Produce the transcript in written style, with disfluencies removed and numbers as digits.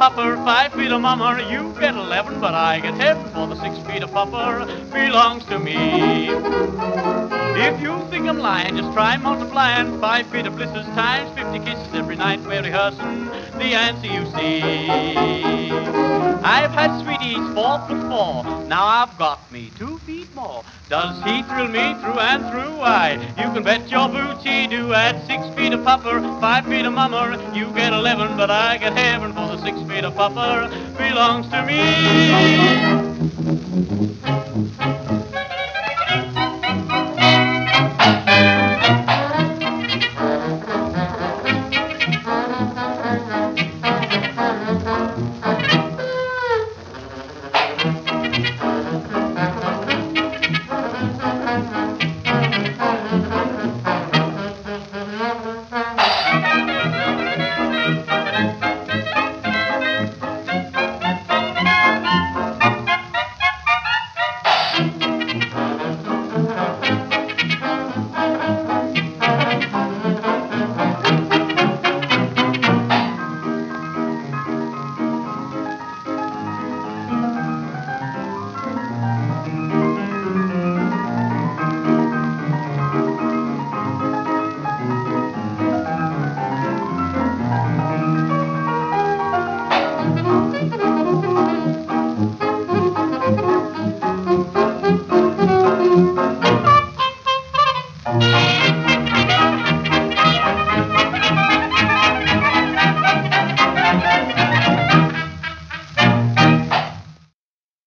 pupper, 5 feet of mummer. You get 11, but I get heaven, for the 6 feet of pupper belongs to me. If you think I'm lying, just try multiplying 5 feet of blisters times 50 kisses every night we're rehearsing the answer you see. I've had sweeties 4+4, now I've got me 2 feet more. Does he thrill me through and through? Why, you can bet your boots he do. At 6 feet of pupper, 5 feet of mummer. You get 11, but I get heaven, for the 6 feet of pupper belongs to me.